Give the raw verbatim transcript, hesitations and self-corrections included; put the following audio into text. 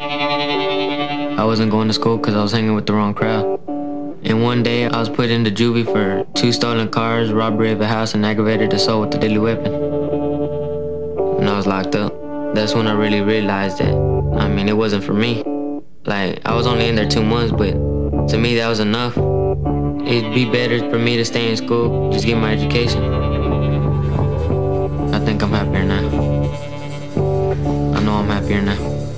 I wasn't going to school because I was hanging with the wrong crowd. And one day I was put into juvie for two stolen cars, robbery of a house, and aggravated assault with a deadly weapon. And I was locked up. That's when I really realized that, I mean, it wasn't for me. Like, I was only in there two months, but to me that was enough. It'd be better for me to stay in school, just get my education. I think I'm happier now. I know I'm happier now.